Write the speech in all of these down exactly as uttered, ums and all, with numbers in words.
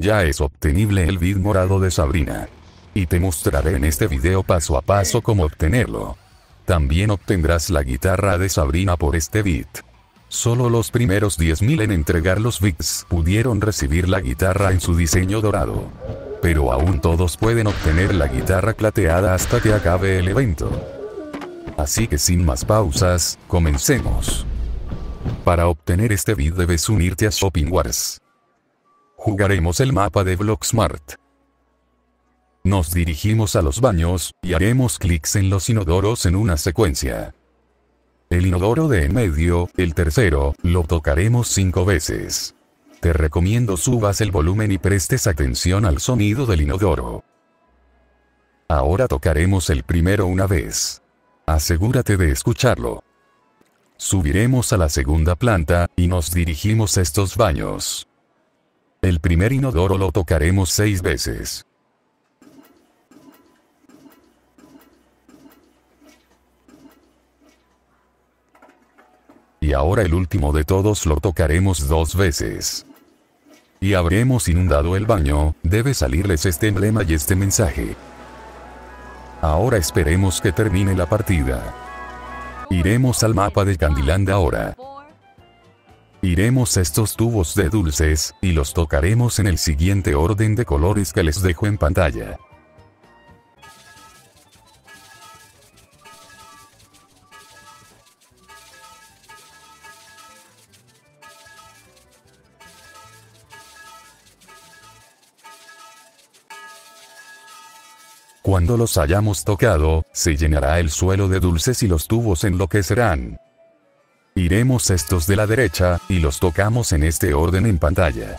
Ya es obtenible el beat morado de Sabrina. Y te mostraré en este video paso a paso cómo obtenerlo. También obtendrás la guitarra de Sabrina por este beat. Solo los primeros diez mil en entregar los bits pudieron recibir la guitarra en su diseño dorado. Pero aún todos pueden obtener la guitarra plateada hasta que acabe el evento. Así que sin más pausas, comencemos. Para obtener este beat debes unirte a Shopping Wars. Jugaremos el mapa de Bloxmart. Nos dirigimos a los baños, y haremos clics en los inodoros en una secuencia. El inodoro de en medio, el tercero, lo tocaremos cinco veces. Te recomiendo subas el volumen y prestes atención al sonido del inodoro. Ahora tocaremos el primero una vez. Asegúrate de escucharlo. Subiremos a la segunda planta, y nos dirigimos a estos baños. El primer inodoro lo tocaremos seis veces. Y ahora el último de todos lo tocaremos dos veces. Y habremos inundado el baño, debe salirles este emblema y este mensaje. Ahora esperemos que termine la partida. Iremos al mapa de Candyland ahora. Iremos a estos tubos de dulces, y los tocaremos en el siguiente orden de colores que les dejo en pantalla. Cuando los hayamos tocado, se llenará el suelo de dulces y los tubos enloquecerán. Iremos a estos de la derecha, y los tocamos en este orden en pantalla.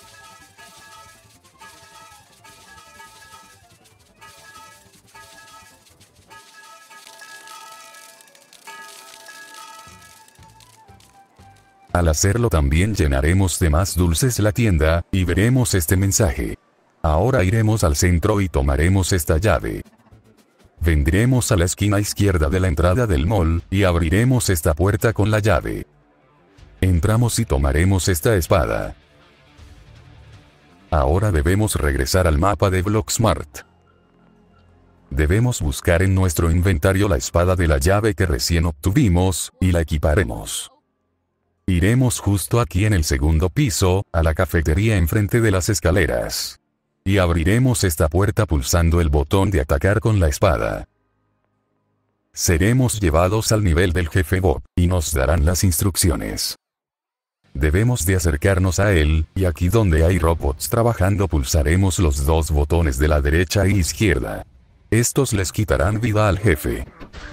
Al hacerlo también llenaremos de más dulces la tienda, y veremos este mensaje. Ahora iremos al centro y tomaremos esta llave. Vendremos a la esquina izquierda de la entrada del mall, y abriremos esta puerta con la llave. Entramos y tomaremos esta espada. Ahora debemos regresar al mapa de Bloxmart. Debemos buscar en nuestro inventario la espada de la llave que recién obtuvimos, y la equiparemos. Iremos justo aquí en el segundo piso, a la cafetería enfrente de las escaleras. Y abriremos esta puerta pulsando el botón de atacar con la espada. Seremos llevados al nivel del jefe Bob, y nos darán las instrucciones. Debemos de acercarnos a él, y aquí donde hay robots trabajando pulsaremos los dos botones de la derecha e izquierda. Estos les quitarán vida al jefe.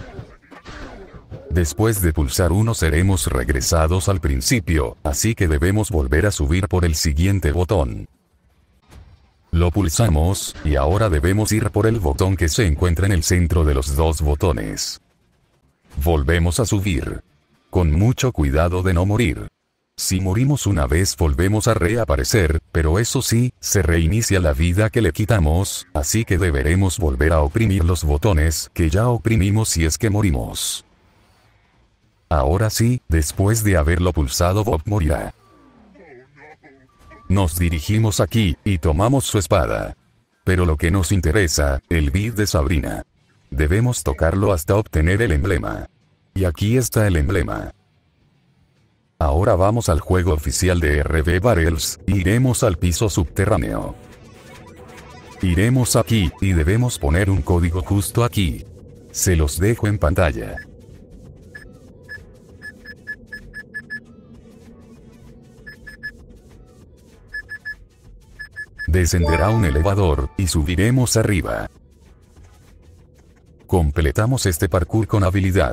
Después de pulsar uno seremos regresados al principio, así que debemos volver a subir por el siguiente botón. Lo pulsamos, y ahora debemos ir por el botón que se encuentra en el centro de los dos botones. Volvemos a subir. Con mucho cuidado de no morir. Si morimos una vez volvemos a reaparecer, pero eso sí, se reinicia la vida que le quitamos, así que deberemos volver a oprimir los botones que ya oprimimos si es que morimos. Ahora sí, después de haberlo pulsado Bob morirá. Nos dirigimos aquí, y tomamos su espada. Pero lo que nos interesa, el beat de Sabrina. Debemos tocarlo hasta obtener el emblema. Y aquí está el emblema. Ahora vamos al juego oficial de R B Barrels, y iremos al piso subterráneo. Iremos aquí, y debemos poner un código justo aquí. Se los dejo en pantalla. Descenderá un elevador, y subiremos arriba. Completamos este parkour con habilidad.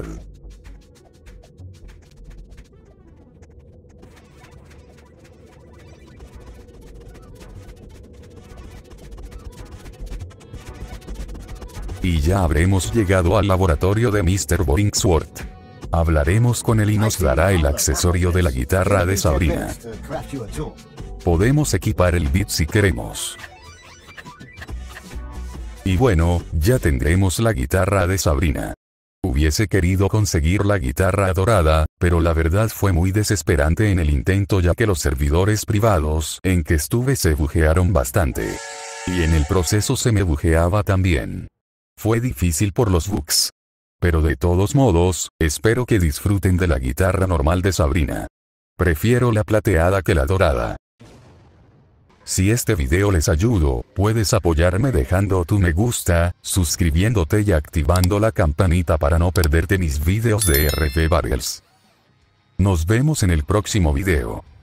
Y ya habremos llegado al laboratorio de mister Boringsworth. Hablaremos con él y nos dará el accesorio de la guitarra de Sabrina. Podemos equipar el beat si queremos. Y bueno, ya tendremos la guitarra de Sabrina. Hubiera hubiese querido conseguir la guitarra dorada, pero la verdad fue muy desesperante en el intento ya que los servidores privados en que estuve se buguearon bastante. Y en el proceso se me bugueaba también. Fue difícil por los bugs. Pero de todos modos, espero que disfruten de la guitarra normal de Sabrina. Prefiero la plateada que la dorada. Si este video les ayudó, puedes apoyarme dejando tu me gusta, suscribiéndote y activando la campanita para no perderte mis videos de R P Barrels. Nos vemos en el próximo video.